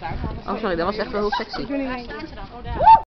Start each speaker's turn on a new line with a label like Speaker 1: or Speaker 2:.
Speaker 1: Oh sorry, dat was echt wel heel sexy.